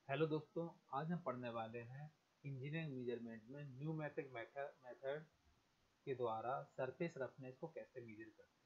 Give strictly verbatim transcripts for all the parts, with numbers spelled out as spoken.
Hello दोस्तों, आज हम पढ़ने वाले हैं इंजीनियरिंग मेजरमेंट में न्यूमेटिक मेथड के द्वारा सरफेस रफनेस को कैसे मेजर करते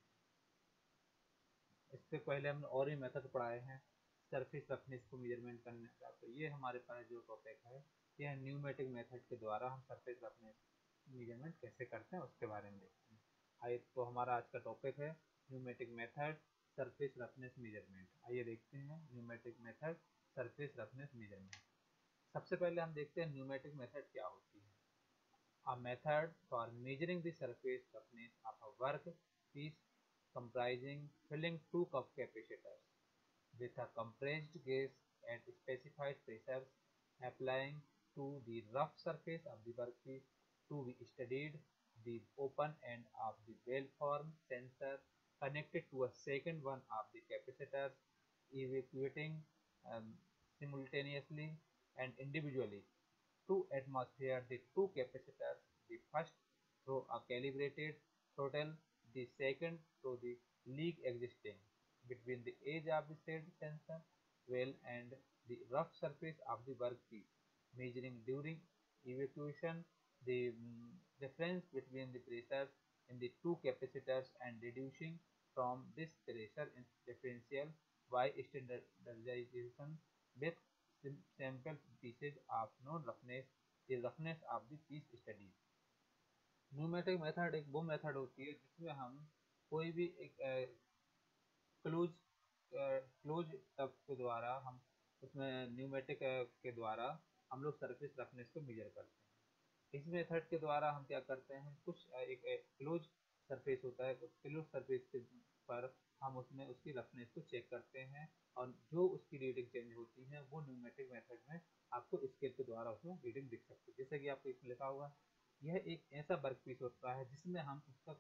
हैं। इससे पहले हमने और भी मेथड पढ़ाए हैं सरफेस रफनेस को मेजरमेंट करने का। तो ये हमारे पास जो टॉपिक है यह न्यूमेटिक मेथड के द्वारा हम सरफेस रफनेस मेजरमेंट कैसे करते हैं उसके बारे में देखते हैं। आइए, तो हमारा आज का टॉपिक है pneumatic method surface roughness measurement. आइए देखते हैं pneumatic method surface roughness measurement. सबसे पहले हम देखते हैं न्यूमेटिक मेथड क्या होती है। A method for measuring the surface roughness of a work piece comprising filling two cup capacitors with a compressed gas at specified pressures, applying to the rough surface of the workpiece to be studied. The open end of the well-formed sensor connected to a second one of the capacitors, evacuating um, simultaneously and individually two atmosphere, the two capacitors, the first through a calibrated throttle, the second through the leak existing between the edge of the said sensor well and the rough surface of the workpiece, measuring during evacuation the mm, difference between the pressures in the two capacitors and reducing from this pressure in differential by standardization with sample pieces of known roughness, the roughness of the piece studied। Pneumatic method एक वो method होती है जिसमें हम कोई भी एक close close tub के द्वारा हम उसमें न्यूमेटिक के द्वारा हम लोग सरफेस रफनेस को मेजर करते हैं। इस मेथड के द्वारा हम क्या करते हैं, कुछ एक क्लोज सरफेस होता है, क्लोज सरफेस के पर हम उसमें उसकी रफनेस को चेक करते हैं और जो उसकी रीडिंग चेंज होती है वो न्यूमेटिक मेथड में आपको स्केल के द्वारा उसमें रीडिंग दिख सकती है। जैसे कि आपको इसमें लिखा हुआ, यह एक ऐसा वर्क पीस होता है जिसमें हम उसका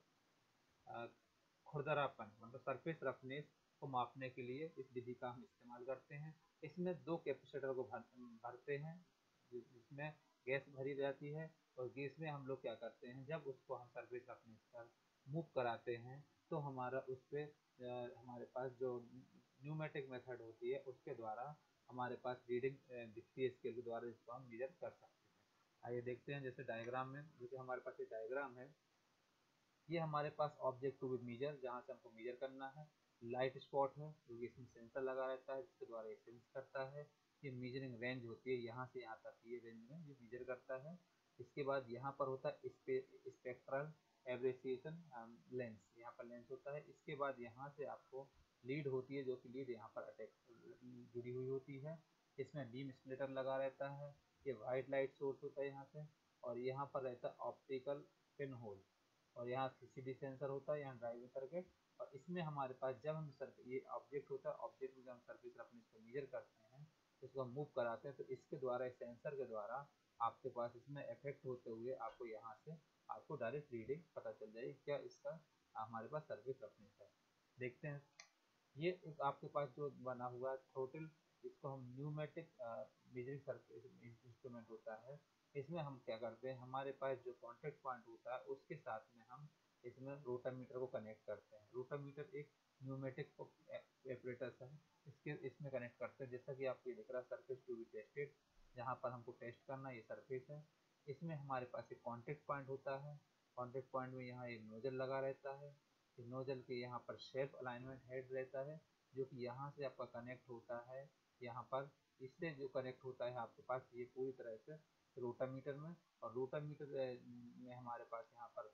खुरदरापन मतलब सरफेस रफनेस को मापने के लिए इस विधि का हम इस्तेमाल करते हैं। इसमें दो कैपेसिटर को भर, भरते हैं जिसमें गैस भरी जाती है और गैस में हम लोग क्या करते हैं, जब उसको हम सरफेस रफनेस पर मूव कराते हैं तो हमारा उस पर हमारे पास जो न्यूमेटिक मेथड होती है उसके द्वारा हमारे पास रीडिंग दिखती है स्केल के द्वारा, जिसको हम मेजर कर सकते हैं। आइए देखते हैं, जैसे डायग्राम में, जैसे हमारे पास ये डायग्राम है, ये हमारे पास ऑब्जेक्ट टू बी मेजर जहाँ से हमको मेजर करना है। लाइट स्पॉट है क्योंकि इसमें सेंसर लगा रहता है जिसके द्वारा ये सेंस करता है। ये मेजरिंग रेंज होती है, यहाँ से यहाँ तक ये रेंज में ये मेजर करता है। इसके बाद यहाँ पर होता है स्पेक्ट्रल एब्रेसिएशन लेंस, यहाँ पर लेंस होता है। इसके बाद यहाँ से आपको लीड होती है जो कि लीड यहाँ पर अटैच जुड़ी हुई होती है। इसमें बीम स्प्लिटर लगा रहता है। ये वाइट लाइट सोर्स होता है यहाँ से, और यहाँ पर रहता है ऑप्टिकल पिन होल, और यहाँ सीसीडी सेंसर होता है, यहाँ ड्राइविंग सर्किट। और इसमें हमारे पास जब हम सर ये ऑब्जेक्ट होता है, ऑब्जेक्ट में जब हम सरफेस रफनेस को मेजर करते हैं, इसको हम मूव कराते हैं तो इसके द्वारा, इस सेंसर के द्वारा आपके पास इसमें इफेक्ट होते हुए आपको यहाँ से आपको डायरेक्ट रीडिंग पता चल जाएगी क्या इसका हमारे पास सरफेस रफनेस है। देखते हैं, ये एक आपके पास जो बना हुआ है थ्रोटल, इसको हम न्यूमेटिक मेजरिंग सरफेस इंस्ट्रूमेंट होता है। इसमें हम क्या करते हैं, हमारे पास जो कॉन्टेक्ट पॉइंट होता है उसके साथ में हम इसमें रोटामीटर को कनेक्ट करते हैं। रोटामीटर एक न्यूमेटिक ऑपरेटर्स है, इसके इसमें कनेक्ट करते हैं। जैसा कि आपको ये दिख रहा है सरफेस टू बी टेस्टेड, जहाँ पर हमको टेस्ट करना ये सरफेस है। इसमें हमारे पास एक कॉन्टेक्ट पॉइंट होता है। कॉन्टेक्ट पॉइंट में यहाँ एक नोजल लगा रहता है। नोजल के यहाँ पर शेल्फ अलाइनमेंट हेड रहता है जो कि यहाँ से आपका कनेक्ट होता है यहाँ पर। इससे जो कनेक्ट होता है आपके पास ये पूरी तरह से रोटामीटर में, और रोटामीटर में हमारे पास यहाँ पर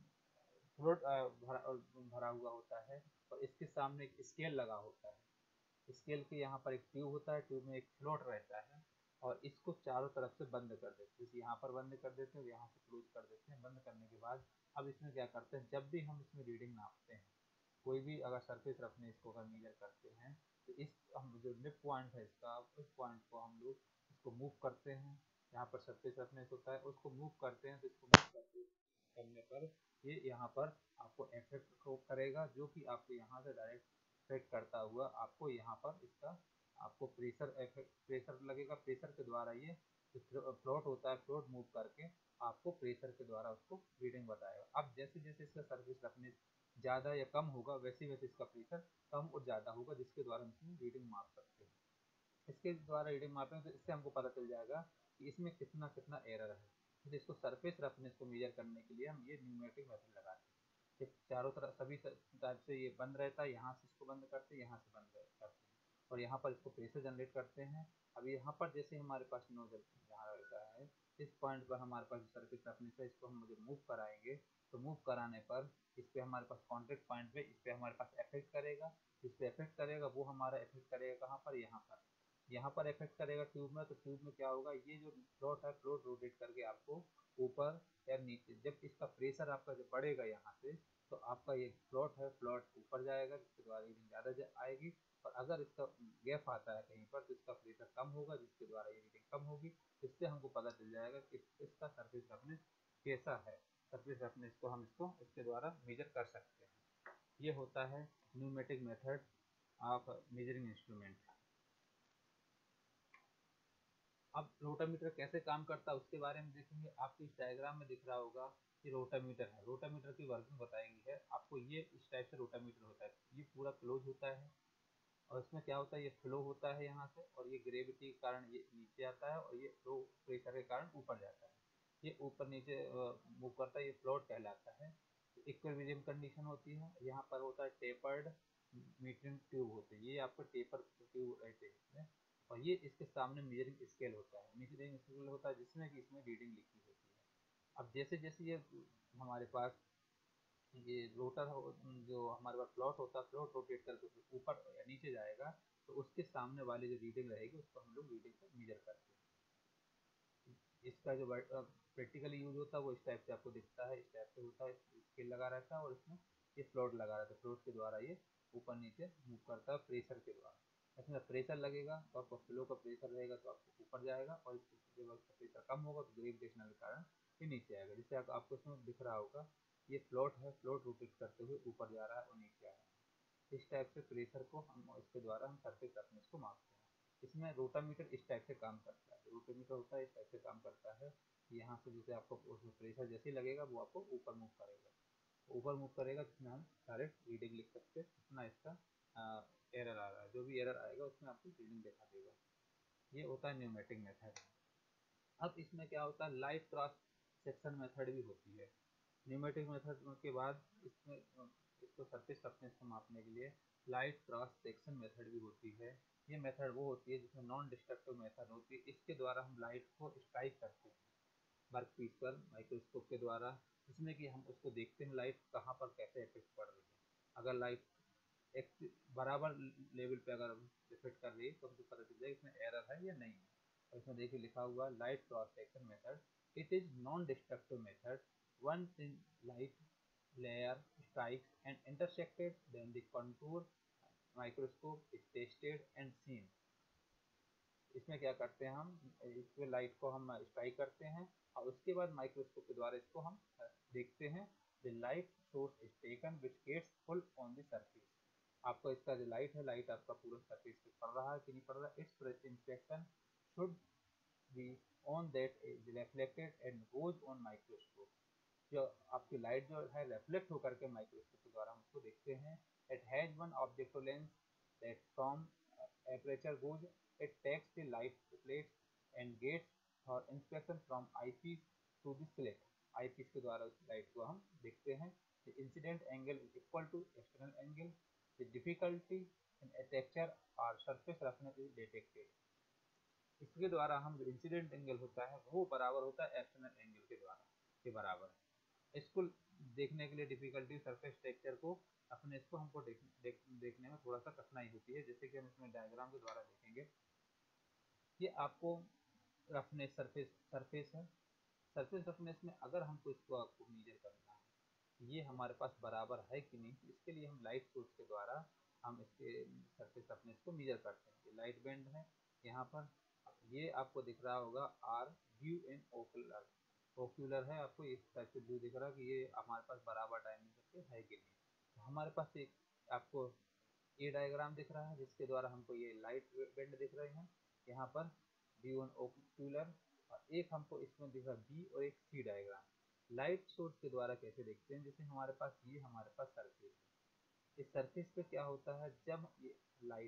फ्लोट भरा, भरा हुआ होता है, और इसके सामने एक स्केल लगा होता है। स्केल के यहाँ पर एक ट्यूब होता है, ट्यूब में एक फ्लोट रहता है, और इसको चारों तरफ से बंद कर देते हैं। यहाँ पर बंद कर देते हैं और यहाँ से क्लोज कर देते हैं। बंद करने के बाद अब इसमें क्या करते हैं, जब भी हम इसमें रीडिंग नापते हैं, कोई भी अगर सरफेस रफनेस को अगर मेजर करते हैं, तो इस हम जो निप पॉइंट है इसका, उस पॉइंट को हम लोग इसको मूव करते हैं। यहाँ पर सरफेस रफनेस होता है, उसको मूव करते हैं, तो इसको मूव करते करने पर ये यहाँ पर आपको इफेक्ट को करेगा, जो कि आपको यहाँ से डायरेक्ट इफेक्ट करता हुआ आपको यहाँ पर इसका आपको प्रेशर प्रेशर लगेगा। प्रेशर के द्वारा ये फ्लोट होता है, फ्लोट मूव करके आपको प्रेशर के द्वारा उसको रीडिंग बताएगा। अब जैसे जैसे इसका सरफेस रफनेस ज़्यादा या कम होगा, वैसे वैसे इसका प्रेशर कम और ज़्यादा होगा, जिसके द्वारा हम इसमें रीडिंग माप सकते हैं। इसके द्वारा रीडिंग मापेंगे तो इससे हमको पता चल जाएगा कि इसमें कितना कितना एरर है। तो इसको सरफेस रफनेस को मेजर करने के लिए हम ये न्यूमेटिक मेथड लगाते हैं। ये चारों तरफ सभी टाइप से ये बंद रहता है, यहाँ से इसको बंद करते हैं, यहाँ से बंद करते हैं, और यहाँ पर इसको प्रेशर जनरेट करते हैं। अब यहाँ पर जैसे हमारे पास नोजल यहाँ रहता है, इस पॉइंट पर हमारे पास सरफेस रफनेस है, इसको हम मुझे मूव कराएंगे, तो मूव कराने पर इस पर हमारे पास कॉन्टेक्ट पॉइंट पे इस पर हमारे पास इफेक्ट करेगा। इस पर इफेक्ट करेगा, वो हमारा इफेक्ट करेगा कहाँ पर, यहाँ पर यहाँ पर इफेक्ट करेगा ट्यूब में। तो ट्यूब में क्या होगा, ये जो फ्लोट है फ्लोट रोटेट करके आपको ऊपर या नीचे, जब इसका प्रेशर आपका जब बढ़ेगा यहाँ से, तो आपका ये फ्लोट है फ्लोट ऊपर जाएगा, जिसके द्वारा रीडिंग ज़्यादा आएगी। और अगर इसका गैप आता है कहीं पर, तो इसका प्रेशर कम होगा, जिसके द्वारा ये रीडिंग कम होगी। इससे हमको पता चल जाएगा कि इसका सरफेस रफनेस कैसा है। सरफेस रफनेस को हम इसको इसके द्वारा मेजर कर सकते हैं। ये होता है pneumatic method of measuring instrument. अब रोटामीटर कैसे काम करता है उसके बारे में देखेंगे। आपको इस डायग्राम में दिख रहा होगा कि रोटामीटर है, रोटामीटर की वर्किंग बताएंगे है आपको। ये इस टाइप से रोटामीटर होता है, ये पूरा क्लोज होता है, और इसमें क्या होता है, ये फ्लो होता है यहाँ से, और ये ग्रेविटी के कारण ये नीचे आता है, और ये लो प्रेशर के कारण ऊपर जाता है। ये ऊपर नीचे मूव करता है, ये फ्लोट कहलाता है। इक्विलिब्रियम कंडीशन होती है। यहाँ पर होता है टेपर्ड मीटरिंग ट्यूब होते हैं, ये आपको टेपर ट्यूब रहते हैं इसमें। और ये इसके सामने मेजरिंग स्केल होता है, मेजरिंग स्केल होता है जिसमें कि इसमें रीडिंग लिखी होती है। अब जैसे जैसे ये हमारे पास ये रोटर हो, जो हमारे पास फ्लोट होता है, फ्लोट रोटेट करके ऊपर या नीचे जाएगा, तो उसके सामने वाली जो रीडिंग रहेगी उसको हम लोग रीडिंग को मेजर करते हैं। इसका जो प्रैक्टिकली यूज होता है वो इस टाइप से आपको दिखता है, इस टाइप से होता है, स्केल लगा रहता है, और इसमें ये फ्लोट लगा रहता है, फ्लोट के द्वारा ये ऊपर नीचे मूव करता है प्रेशर के द्वारा। इसमें प्रेशर लगेगा तो आपको फ्लो का प्रेशर रहेगा तो आपको ऊपर जाएगा, और जब प्रेशर कम होगा तो ग्रेविटेशनल के कारण ये नीचे आएगा। जिससे आप, आपको इसमें दिख रहा होगा ये फ्लोट है, फ्लोट रोटेट करते हुए ऊपर जा रहा है और नीचे आ रहा है। इस टाइप से प्रेशर को हम इसके द्वारा हम सरफेस रफनेस को मापते हैं। इसमें रोटामीटर इस टाइप से काम करता है, रोटामीटर होता है इस टाइप से काम करता है। यहाँ से जैसे आपको उसमें प्रेशर जैसे ही लगेगा वो आपको ऊपर मूव करेगा, ऊपर मूव करेगा, जिसमें हम डायरेक्ट रीडिंग लिख सकते हैं कितना इसका एरर आ रहा है। जो भी एरर आएगा उसमें आपको रीडिंग दिखा देगा। ये होता है न्यूमेटिक मेथड। अब इसमें क्या होता है, लाइट क्रॉस सेक्शन मेथड भी होती है। न्यूमेटिक मेथड के बाद इसमें इसको सरफेस रफनेस को मापने के लिए लाइट क्रॉस सेक्शन मेथड भी होती है। ये मेथड वो होती है जिसमें नॉन डिस्ट्रक्टिव मेथड होती है। इसके द्वारा हम लाइट को स्ट्राइक करते हैं वर्क पीस पर माइक्रोस्कोप के द्वारा, जिसमें कि हम उसको देखते हैं लाइट कहाँ पर कैसे इफेक्ट पड़ रही है। अगर लाइट एक बराबर लेवल पे अगर इफेक्ट कर रही है तो हमको पता चल जाएगा इसमें एरर है या नहीं है। और इसमें देखिए लिखा हुआ light cross section method, it is non destructive method, one in light layer strikes and intersected, then the contour microscope is tested and seen। इसमें क्या करते हैं, हम इसमें लाइट को हम स्ट्राइक करते हैं, और उसके बाद माइक्रोस्कोप के द्वारा इसको हम देखते हैं। The light source is taken which gets fall on the surface. आपको इसका जो लाइट है, लाइट आपका पूरा सरफेस पे पड़ रहा है कि नहीं पड़ रहा है। Its inspection should be on that is reflected and goes on microscope. जो आपकी लाइट जो है रिफ्लेक्ट होकर के माइक्रोस्कोप के द्वारा हम उसको देखते हैं। It has one objective lens that from aperture goes, it takes the light plates and gates for inspection from eyepiece to the slit। eyepiece के द्वारा उस लाइट को हम देखते हैं। the incident angle is equal to external angle, the difficulty in a texture or surface roughness is detected। इसके द्वारा हम जो इंसिडेंट एंगल होता है वो बराबर होता है एक्सटर्नल एंगल के द्वारा के बराबर। इसको देखने के लिए डिफिकल्टी सरफेस टेक्सचर को अपने इसको हमको देख, देख, देखने में थोड़ा सा कठिनाई होती है। जैसे कि हम इसमें डायग्राम के द्वारा देखेंगे, ये आपको रफनेस सरफेस सरफेस है। सरफेस रफनेस में अगर हमको इसको आपको मेजर करना है ये हमारे पास बराबर है कि नहीं, तो इसके लिए हम लाइट सोर्स के द्वारा हम इसके सरफेस रफनेस को मेजर करते हैं। ये लाइट बैंड है यहाँ पर, ये आपको दिख रहा होगा our view in ocular ocular है, आपको इस टाइप से व्यू दिख रहा है कि ये हमारे पास बराबर डायमीटर के है कि नहीं। तो हमारे पास एक आपको ये डायग्राम दिख रहा है जिसके द्वारा हमको ये लाइट बैंड दिख रहे हैं यहाँ पर व्यू इन ओक्यूलर, और एक हमको इसमें दिख रहा है बी और एक सी डायग्राम। लाइट सोर्स के द्वारा कैसे देखते हैं, जैसे हमारे पास ये हमारे पास सरफेस है, इस सरफेस पे क्या होता है जब ये लाइट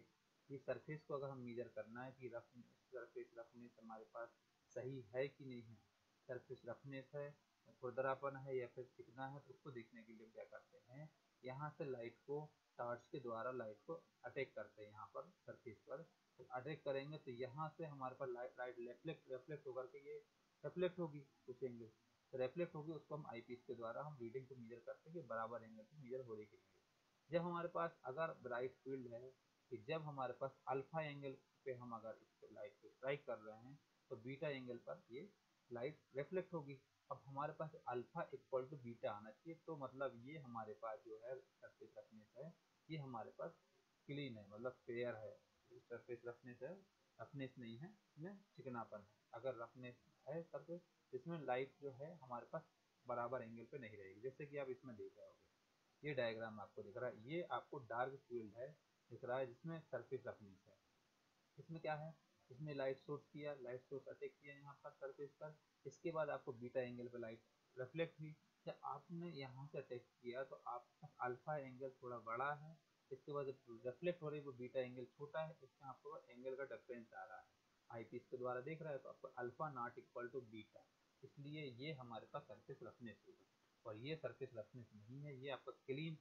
ये सरफेस को अगर हम मेजर करना है कि रफ सरफेस रफनेस हमारे पास सही है कि नहीं है, सरफेस रफनेस है, खुरदरापन है या फिर चिकना है, तो उसको देखने के लिए हम क्या करते हैं, यहाँ से लाइट को टार्च के द्वारा लाइट को अटैक करते हैं यहाँ पर सरफेस पर। तो अटैक करेंगे तो यहाँ से हमारे पास लाइट लाइट रिफ्लेक्ट रिफ्लेक्ट होकर के ये रिफ्लेक्ट होगी कुछ एंगल, तो रिफ्लेक्ट होगी, उसको हम आई पीस के द्वारा हम रीडिंग को मेजर करते हैं कि बराबर एंगल पे मेजर हो रही कि नहीं। जब हमारे पास अगर ब्राइट फील्ड है कि जब हमारे पास अल्फा एंगल पे हम अगर इस लाइट को स्ट्राइक कर रहे हैं तो बीटा एंगल पर ये लाइट रिफ्लेक्ट होगी। अब हमारे पास अल्फा इक्वल टू बीटा आना चाहिए, तो मतलब ये हमारे पास जो है सरफेस रफनेस है, ये हमारे पास क्लीन है, मतलब फेयर है। सरफेस रफनेस है, रफनेस नहीं है, इसमें चिकनापन है। अगर रफनेस है सरफेस, इसमें लाइट जो है हमारे पास बराबर एंगल पे नहीं रहेगी, जैसे कि आप इसमें देख रहे होगे। ये डायग्राम आपको दिख रहा है, ये आपको डार्क फील्ड है दिख रहा है जिसमें सरफेस रफनेस है। इसमें क्या है, इसमें लाइट सोर्स किया, लाइट सोर्स अटैक किया यहाँ पर सरफेस पर, इसके बाद आपको बीटा एंगल पर लाइट रिफ्लेक्ट हुई। जब आपने यहाँ से अटैक किया तो आपका अल्फा एंगल थोड़ा बड़ा है, इसके बाद जब रिफ्लेक्ट हो रही है वो बीटा एंगल छोटा है, इसमें आपको एंगल का डिफरेंस आ रहा है। आई पीस के द्वारा देख रहा है तो आपको alpha not equal to beta, इसलिए ये हमारे पास सरफेस रफनेस होगा। और ये सरफेस रफनेस नहीं है, ये आपका क्लीन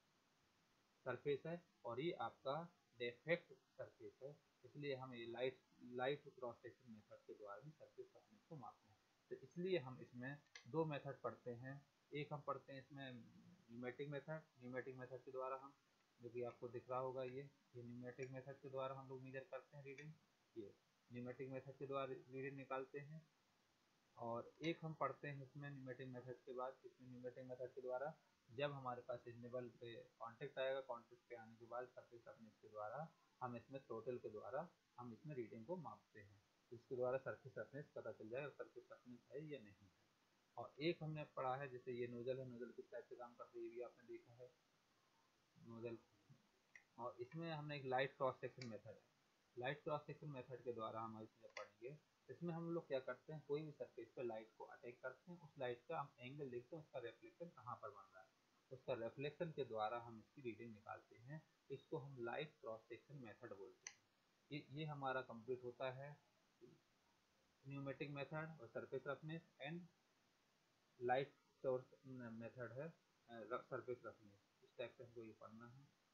सरफेस है और ये आपका डेफेक्ट सरफेस है। इसलिए हम ये light light cross section method के द्वारा भी सरफेस रफनेस को मापते हैं। तो इसलिए हम इसमें दो मेथड पढ़ते हैं। एक हम पढ़ते हैं इसमें न्यूमेटिक मेथड, न्यूमेटिक मेथड के द्वारा हम, जो कि आपको दिख रहा होगा, ये ये न्यूमेटिक मेथड के द्वारा हम लोग मेजर करते हैं रीडिंग, ये न्यूमेटिक मेथड के द्वारा रीडिंग निकालते हैं। और एक हम पढ़ते हैं इसमें न्यूमेटिक मेथड के बाद, इसमें न्यूमेटिक मेथड के द्वारा जब हमारे पास इस निबल पे कांटेक्ट आएगा, कांटेक्ट पे आने के बाद सरफेस रफनेस के द्वारा हम इसमें टोटल के द्वारा हम इसमें रीडिंग को मापते हैं, इसके द्वारा सरफेस रफनेस पता चल जाएगा सरफेस रफनेस है या नहीं है। और एक हमने पढ़ा है जैसे ये नोजल है, नोजल किस टाइप से काम करती है ये भी आपने देखा है नोजल। और इसमें हमने एक लाइट क्रॉस सेक्शन मेथड है, लाइट क्रॉस सेक्शन मेथड के द्वारा हम इसमें पढ़ेंगे। इसमें हम लोग क्या करते हैं, कोई भी सरफेस पे लाइट को अटैक करते हैं, उस लाइट का हम एंगल देखते हैं उसका रिफ्लेक्शन कहाँ पर बन रहा है, उसका रिफ्लेक्शन के द्वारा हम इसकी रीडिंग निकालते हैं। इसको हम लाइट क्रॉस सेक्शन मेथड बोलते हैं। ये ये हमारा कंप्लीट होता है न्यूमेटिक मेथड और surface roughness and light source method है सरफेस रफनेस। इस टाइप से हमको ये पढ़ना है।